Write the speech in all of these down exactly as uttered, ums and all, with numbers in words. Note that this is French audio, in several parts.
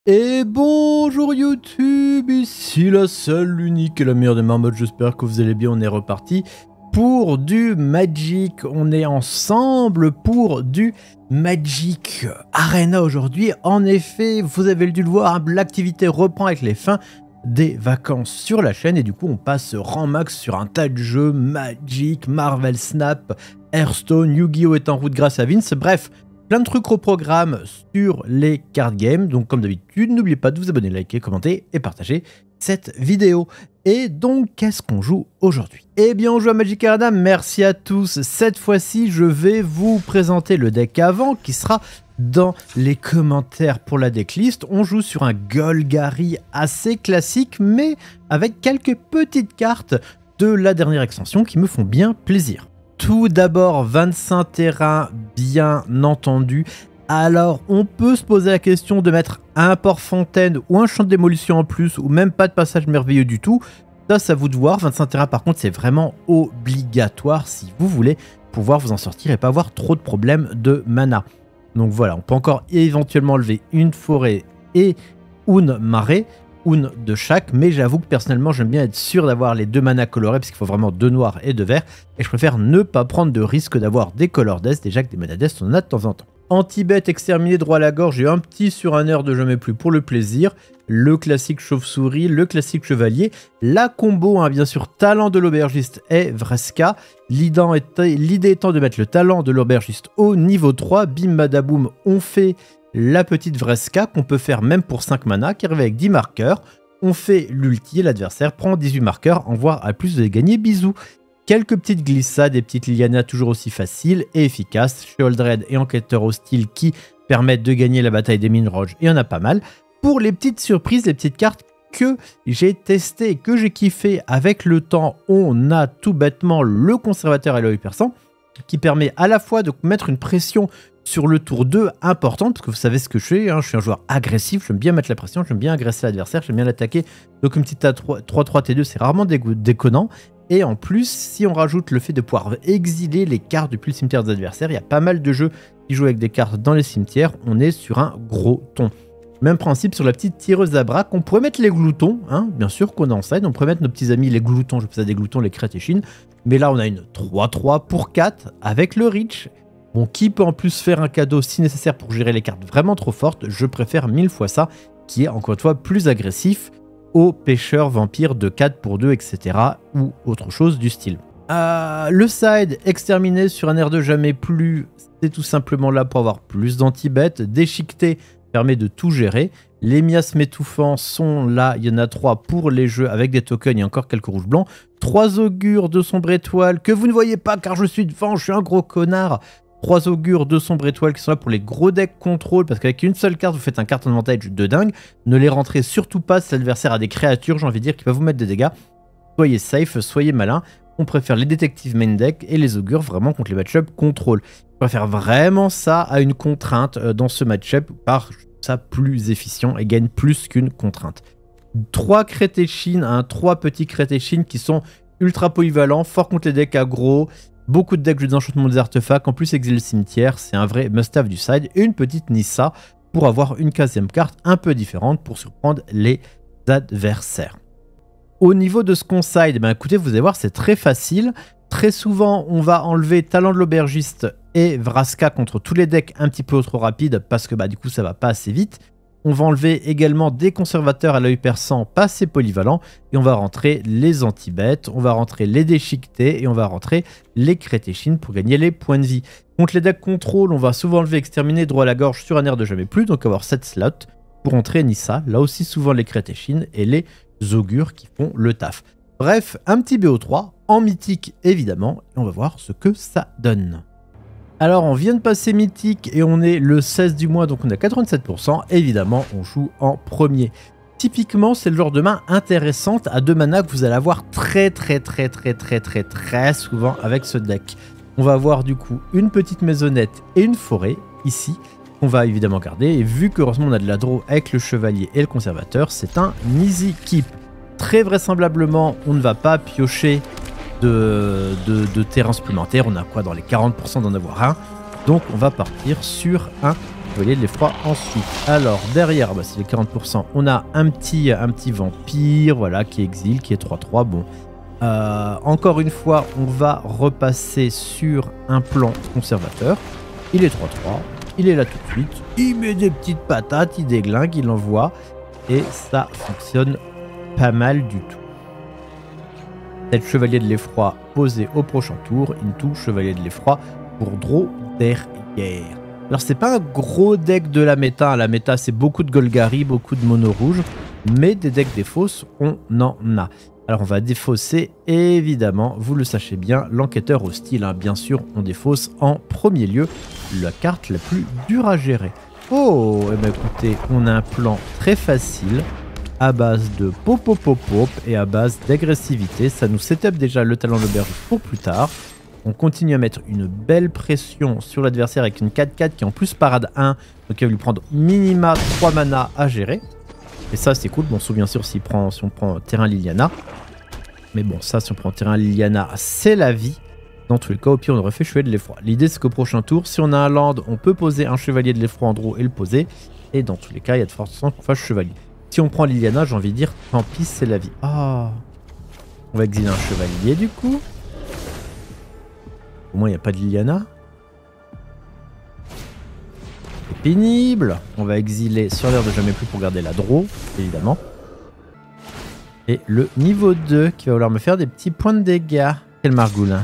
Et bonjour YouTube, ici la seule, l'unique et la meilleure des marmottes, j'espère que vous allez bien, on est reparti pour du Magic, on est ensemble pour du Magic Arena aujourd'hui. En effet, vous avez dû le voir, l'activité reprend avec les fins des vacances sur la chaîne et du coup on passe rang max sur un tas de jeux, Magic, Marvel Snap, Hearthstone, Yu-Gi-Oh est en route grâce à Vince, bref. Plein de trucs au programme sur les card games. Donc comme d'habitude, n'oubliez pas de vous abonner, liker, commenter et partager cette vidéo. Et donc, qu'est-ce qu'on joue aujourd'hui? Eh bien, on joue à Magic Arena. Merci à tous. Cette fois-ci, je vais vous présenter le deck avant qui sera dans les commentaires pour la decklist. On joue sur un Golgari assez classique, mais avec quelques petites cartes de la dernière extension qui me font bien plaisir. Tout d'abord, vingt-cinq terrains, bien entendu. Alors, on peut se poser la question de mettre un port-fontaine ou un champ de démolition en plus, ou même pas de passage merveilleux du tout. Ça, ça vous de voir. vingt-cinq terrains, par contre, c'est vraiment obligatoire si vous voulez pouvoir vous en sortir et pas avoir trop de problèmes de mana. Donc voilà, on peut encore éventuellement enlever une forêt et une marée. Une de chaque, mais j'avoue que personnellement j'aime bien être sûr d'avoir les deux manas colorés parce qu'il faut vraiment deux noirs et deux verts et je préfère ne pas prendre de risque d'avoir des color death, déjà que des mana death on en a de temps en temps. Anti-bête, exterminé, droit à la gorge, j'ai un petit sur un air de jamais plus pour le plaisir, le classique chauve-souris, le classique chevalier, la combo hein, bien sûr talent de l'aubergiste et Vraska, l'idée étant de mettre le talent de l'aubergiste au niveau trois, bim badaboum on fait la petite Vraska qu'on peut faire même pour cinq mana qui arrive avec dix marqueurs. On fait l'ulti et l'adversaire prend dix-huit marqueurs, en voir à plus de gagner, bisous. Quelques petites glissades, des petites Liliana toujours aussi faciles et efficaces. Sheoldred et Enquêteur Hostile qui permettent de gagner la bataille des mines rouges, il y en a pas mal. Pour les petites surprises, les petites cartes que j'ai testées, que j'ai kiffé avec le temps, on a tout bêtement le Conservateur à l'œil perçant qui permet à la fois de mettre une pression sur le tour deux importante, parce que vous savez ce que je fais, hein, je suis un joueur agressif, j'aime bien mettre la pression, j'aime bien agresser l'adversaire, j'aime bien l'attaquer, donc une petite trois trois T deux c'est rarement déconnant, et en plus si on rajoute le fait de pouvoir exiler les cartes depuis le cimetière des adversaires, il y a pas mal de jeux qui jouent avec des cartes dans les cimetières, on est sur un gros ton. Même principe sur la petite tireuse à bras, qu'on pourrait mettre les gloutons, hein, bien sûr qu'on est en side, on pourrait mettre nos petits amis les gloutons, je fais ça des gloutons, les crétéchines, mais là on a une trois trois pour quatre avec le reach. Bon, qui peut en plus faire un cadeau si nécessaire pour gérer les cartes vraiment trop fortes, je préfère mille fois ça, qui est encore une fois plus agressif aux pêcheurs vampires de quatre pour deux, et cetera. Ou autre chose du style. Euh, le side exterminé sur un air de jamais plus, c'est tout simplement là pour avoir plus d'anti-bêtes. Déchiqueté permet de tout gérer. Les miasmes étouffants sont là, il y en a trois pour les jeux avec des tokens et encore quelques rouges blancs. Trois augures de sombre étoile que vous ne voyez pas car je suis devant, je suis un gros connard. Trois augures de sombre étoile qui sont là pour les gros decks contrôle, parce qu'avec une seule carte, vous faites un card advantage de dingue. Ne les rentrez surtout pas si l'adversaire a des créatures, j'ai envie de dire, qui peuvent vous mettre des dégâts. Soyez safe, soyez malin. On préfère les détectives main deck et les augures vraiment contre les match-up contrôle. Je préfère vraiment ça à une contrainte dans ce match-up, par ça plus efficient et gagne plus qu'une contrainte. Trois crétéchines, hein, trois petits crétéchines qui sont ultra polyvalents, forts contre les decks aggro. Beaucoup de decks jeux d'enchantement des artefacts, en plus exil le cimetière, c'est un vrai must-have du side. Et une petite Nissa pour avoir une quinzième carte un peu différente pour surprendre les adversaires. Au niveau de ce qu'on side, ben écoutez, vous allez voir, c'est très facile. Très souvent, on va enlever Talent de l'aubergiste et Vraska contre tous les decks un petit peu trop rapides parce que bah, du coup, ça va pas assez vite. On va enlever également des conservateurs à l'œil perçant pas assez polyvalents et on va rentrer les anti-bêtes, on va rentrer les déchiquetés et on va rentrer les crétéchines pour gagner les points de vie. Contre les decks contrôle, on va souvent enlever exterminer droit à la gorge sur un air de jamais plus, donc avoir sept slots pour entrer Nissa, là aussi souvent les crétéchines et les augures qui font le taf. Bref, un petit B O trois en mythique évidemment et on va voir ce que ça donne. Alors on vient de passer mythique et on est le seize du mois, donc on a quatre-vingt-sept pour cent. Évidemment, on joue en premier. Typiquement, c'est le genre de main intéressante à deux mana que vous allez avoir très très très très très très très souvent avec ce deck. On va avoir du coup une petite maisonnette et une forêt ici, qu'on va évidemment garder. Et vu que heureusement on a de la draw avec le chevalier et le conservateur, c'est un easy keep. Très vraisemblablement, on ne va pas piocher De, de, de terrain supplémentaire, on a quoi dans les quarante pour cent d'en avoir un, donc on va partir sur un chevalier de l'effroi ensuite. Alors derrière, bah, c'est les quarante pour cent. On a un petit, un petit vampire, voilà, qui exile, qui est trois trois. Bon, euh, encore une fois, on va repasser sur un plan conservateur. Il est trois trois, il est là tout de suite. Il met des petites patates, il déglingue, il envoie. Et ça fonctionne pas mal du tout. Cette chevalier de l'effroi posé au prochain tour. Into chevalier de l'effroi pour draw derrière. Alors c'est pas un gros deck de la méta. La méta c'est beaucoup de Golgari, beaucoup de mono rouge. Mais des decks défausses, on en a. Alors on va défausser évidemment, vous le sachez bien, l'enquêteur hostile. Hein. Bien sûr, on défausse en premier lieu la carte la plus dure à gérer. Oh, eh ben écoutez, on a un plan très facile. À base de pop pop pop pop et à base d'agressivité. Ça nous setup déjà le talent d'auberge pour plus tard. On continue à mettre une belle pression sur l'adversaire avec une quatre quatre qui en plus parade un. Donc il va lui prendre minima trois mana à gérer. Et ça c'est cool. Bon, sauf bien sûr s'il prend, si on prend terrain Liliana. Mais bon, ça si on prend terrain Liliana, c'est la vie. Dans tous les cas, au pire on aurait fait chevalier de l'effroi. L'idée c'est qu'au prochain tour, si on a un land, on peut poser un chevalier de l'effroi en draw et le poser. Et dans tous les cas, il y a de fortes chances qu'on fasse chevalier. Si on prend Liliana, j'ai envie de dire, tant pis, c'est la vie. Ah, oh. On va exiler un chevalier du coup. Au moins, il n'y a pas de Liliana. C'est pénible. On va exiler sur l'air de jamais plus pour garder la draw, évidemment. Et le niveau deux qui va vouloir me faire des petits points de dégâts. Quel margoulin.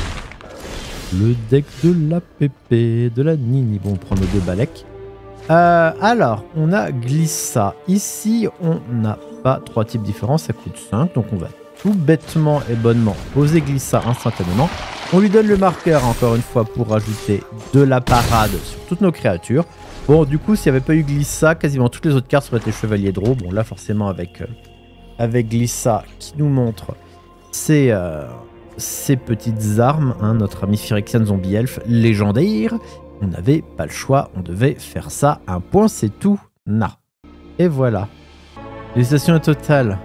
Le deck de la pépé, de la Nini. Bon, on prend nos deux Balek. Euh, alors, on a Glissa. Ici, on n'a pas trois types différents, ça coûte cinq. Donc, on va tout bêtement et bonnement poser Glissa instantanément. On lui donne le marqueur, encore une fois, pour rajouter de la parade sur toutes nos créatures. Bon, du coup, s'il n'y avait pas eu Glissa, quasiment toutes les autres cartes seraient des chevaliers de draw. Bon, là, forcément, avec, euh, avec Glissa qui nous montre ses, euh, ses petites armes. Hein, notre ami Phyrexian Zombie Elf légendaire. On n'avait pas le choix, on devait faire ça. Un point, c'est tout. Na. Et voilà. L'hésitation est totale.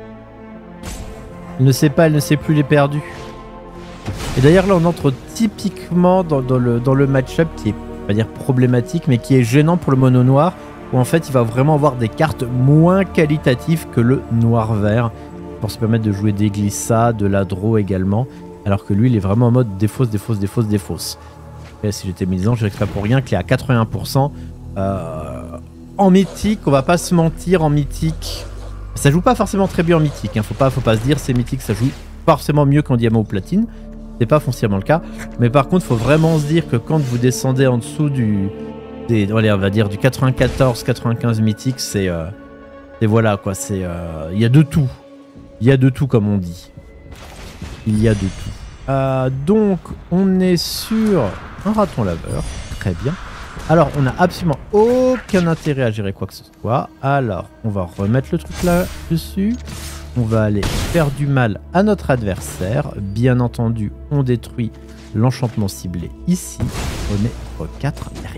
Il ne sait pas, elle ne sait plus, il est perdu. Et d'ailleurs, là, on entre typiquement dans, dans le, dans le match-up qui est, on va dire, problématique, mais qui est gênant pour le mono noir, où en fait, il va vraiment avoir des cartes moins qualitatives que le noir-vert, pour se permettre de jouer des glissades, de la draw également, alors que lui, il est vraiment en mode défausse, défausse, défausse, défausse. Et si j'étais militant, je dirais pas pour rien qu'il est à quatre-vingts pour cent. Euh, en mythique, on va pas se mentir, en mythique, ça joue pas forcément très bien en mythique. Hein. Faut pas, faut pas se dire, c'est mythique, ça joue forcément mieux qu'en diamant ou platine. C'est pas foncièrement le cas. Mais par contre, faut vraiment se dire que quand vous descendez en dessous du, des, allez, on va dire du quatre-vingt-quatorze quatre-vingt-quinze mythique, c'est, euh, et voilà quoi, c'est, il euh, y a de tout. Il y a de tout comme on dit. Il y a de tout. Euh, donc, on est sur un raton laveur. Très bien. Alors, on n'a absolument aucun intérêt à gérer quoi que ce soit. Alors, on va remettre le truc là-dessus. On va aller faire du mal à notre adversaire. Bien entendu, on détruit l'enchantement ciblé ici. On est au quatre derrière.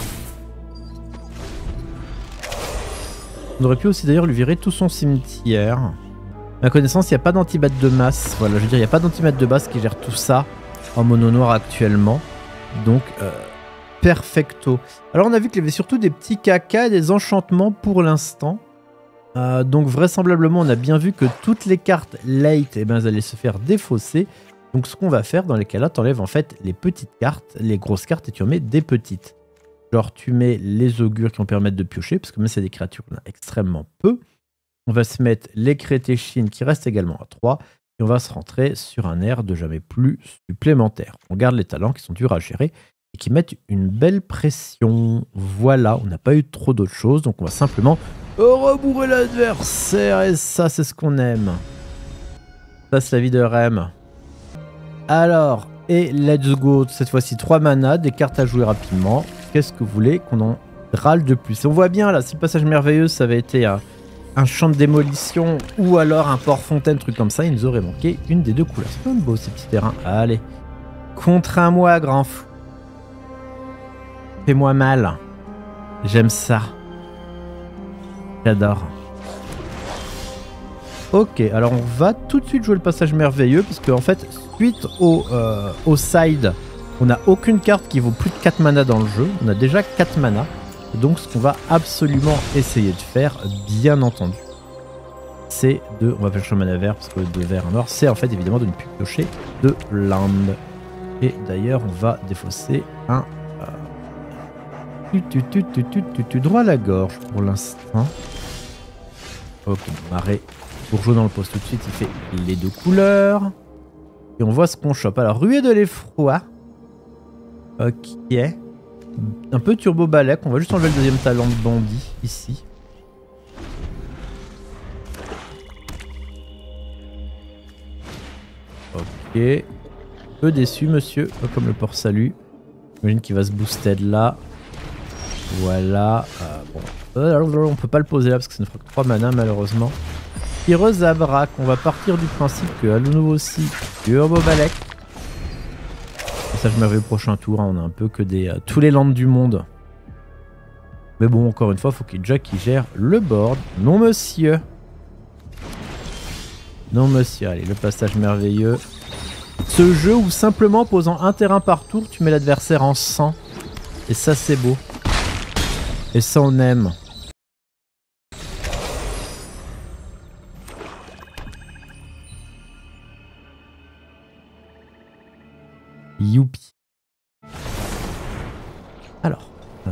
On aurait pu aussi d'ailleurs lui virer tout son cimetière. À ma connaissance, il n'y a pas d'antibat de masse. Voilà, je veux dire, il n'y a pas d'antibat de base qui gère tout ça en mono noir actuellement. Donc, euh, perfecto. Alors, on a vu qu'il y avait surtout des petits caca et des enchantements pour l'instant. Euh, donc, vraisemblablement, on a bien vu que toutes les cartes late, eh ben, elles allaient se faire défausser. Donc, ce qu'on va faire dans les cas-là, tu enlèves en fait les petites cartes, les grosses cartes, et tu en mets des petites. Genre, tu mets les augures qui vont permettre de piocher, parce que même si c'est des créatures, on a extrêmement peu. On va se mettre les crétéchines qui restent également à trois. Et on va se rentrer sur un air de jamais plus supplémentaire. On garde les talents qui sont durs à gérer et qui mettent une belle pression. Voilà, on n'a pas eu trop d'autres choses. Donc on va simplement rebourrer l'adversaire. Et ça, c'est ce qu'on aime. Ça, c'est la vie de Rem. Alors, et let's go. Cette fois-ci, trois manas, des cartes à jouer rapidement. Qu'est-ce que vous voulez qu'on en râle de plus? Et on voit bien là, si le passage merveilleux, ça avait été un... un champ de démolition ou alors un port-fontaine, truc comme ça, il nous aurait manqué une des deux couleurs. C'est pas beau ces petits terrains. Allez, contre un moi, grand fou. Fais-moi mal. J'aime ça. J'adore. Ok, alors on va tout de suite jouer le passage merveilleux, parce qu'en fait, suite au, euh, au side, on n'a aucune carte qui vaut plus de quatre mana dans le jeu. On a déjà quatre mana. Donc ce qu'on va absolument essayer de faire, bien entendu, c'est de... On va faire le mana vert parce que de vert à noir, c'est en fait évidemment de ne plus piocher de land. Et d'ailleurs, on va défausser un... Tu, tu, tu, tu, tu, tu, tu, droit à la gorge pour l'instant. Ok, marais bourgeois dans le poste tout de suite, il fait les deux couleurs. Et on voit ce qu'on chope. Alors, ruée de l'effroi. Ok. Un peu turbo balèque. On va juste enlever le deuxième talent de bandit ici. Ok. Peu déçu, monsieur. Pas comme le port salut. J'imagine qu'il va se booster de là. Voilà. Euh, bon. On peut pas le poser là parce que ça ne fera que trois mana malheureusement. Tireuse à braque. On va partir du principe que à nouveau aussi turbo balèque. Ça je m'avais le prochain tour. Hein. On a un peu que des euh, tous les landes du monde. Mais bon, encore une fois, faut qu'il y ait Jack qui gère le board. Non monsieur. Non monsieur. Allez, le passage merveilleux. Ce jeu où simplement posant un terrain par tour, tu mets l'adversaire en sang. Et ça c'est beau. Et ça on aime. Youpi. Alors.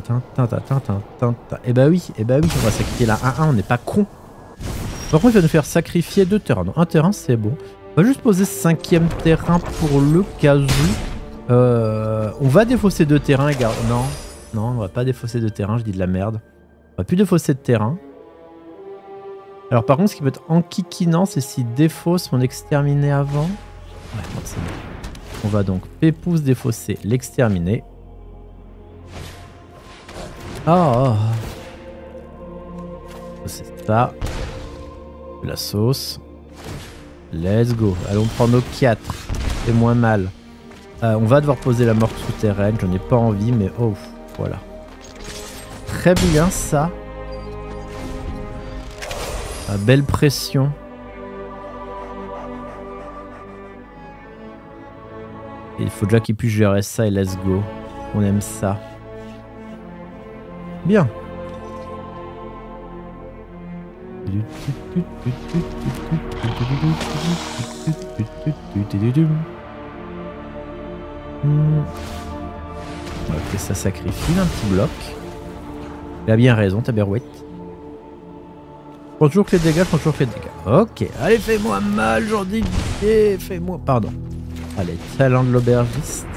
Et bah oui, et bah oui, on va sacrifier la un un, on n'est pas con. Par contre, il va nous faire sacrifier deux terrains. Donc un terrain, c'est bon. On va juste poser cinquième terrain pour le cas où. Euh, on va défausser deux terrains et garder... Non, non, on va pas défausser deux terrains, je dis de la merde. On va plus défausser de terrain. Alors par contre, ce qui peut être enquiquinant, c'est si défausse mon exterminé avant. Ouais, non, c'est bon. On va donc Pépouze défausser l'exterminé. Ah, oh. C'est ça. De la sauce. Let's go. Allons prendre nos quatre. C'est moins mal. Euh, on va devoir poser la mort souterraine. J'en ai pas envie, mais oh, voilà. Très bien ça. Ah, belle pression. Et il faut déjà qu'il puisse gérer ça et let's go. On aime ça. Bien. Ok, ça sacrifie un petit bloc. Il a bien raison, Taberouette. Prends toujours que les dégâts, prends toujours que les dégâts. Ok, allez, fais-moi mal, j'en dis. Fais-moi. Pardon. Allez, talent de l'aubergiste.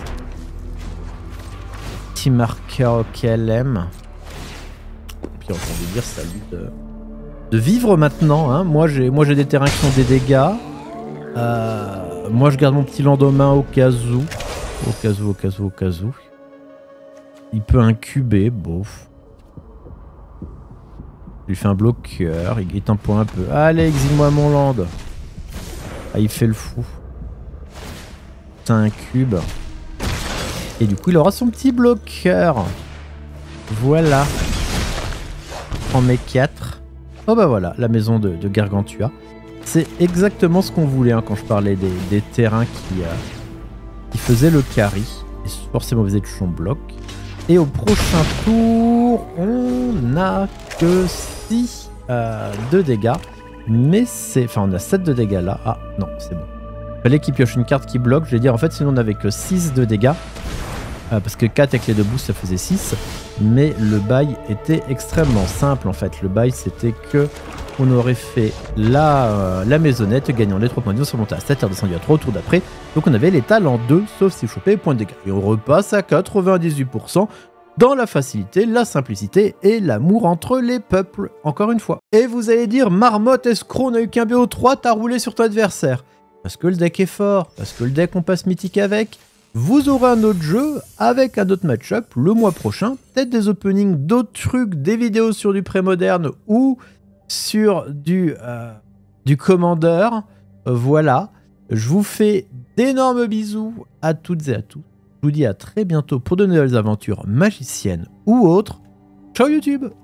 Petit marqueur qu'elle aime. Puis on peut dire salut de, de vivre maintenant. Hein. Moi j'ai moi j'ai des terrains qui sont des dégâts. Euh, moi je garde mon petit lendemain au cas où. Au cas où, au cas où, au cas où. Il peut incuber, bof. Il lui fait un bloqueur, il est un point un peu. Allez, exile-moi mon land. Ah, il fait le fou. C'est un cube. Et du coup, il aura son petit bloqueur. Voilà. Je prends mes quatre. Oh bah voilà, la maison de, de Gargantua. C'est exactement ce qu'on voulait hein, quand je parlais des, des terrains qui, euh, qui faisaient le carry. Et forcément, vous êtes son bloc. Et au prochain tour, on n'a que six euh, de dégâts. Mais c'est... Enfin, on a sept de dégâts là. Ah, non, c'est bon. Il fallait qu'il pioche une carte qui bloque. Je vais dire, en fait, sinon on n'avait que six de dégâts. Euh, parce que quatre avec les deux boosts, ça faisait six. Mais le bail était extrêmement simple, en fait. Le bail, c'était que on aurait fait la, euh, la maisonnette, gagnant les trois points de vie, on serait monté à sept, et descendu à trois au tour d'après. Donc on avait l'étal en deux, sauf si vous chopez les points de dégâts. Et on repasse à quatre-vingt-dix-huit pour cent dans la facilité, la simplicité et l'amour entre les peuples, encore une fois. Et vous allez dire, Marmotte, escroc, on a eu qu'un B O trois, t'as roulé sur ton adversaire. Parce que le deck est fort, parce que le deck on passe mythique avec. Vous aurez un autre jeu avec un autre match-up le mois prochain. Peut-être des openings, d'autres trucs, des vidéos sur du pré-moderne ou sur du, euh, du Commander. Euh, voilà. Je vous fais d'énormes bisous à toutes et à tous. Je vous dis à très bientôt pour de nouvelles aventures magiciennes ou autres. Ciao YouTube!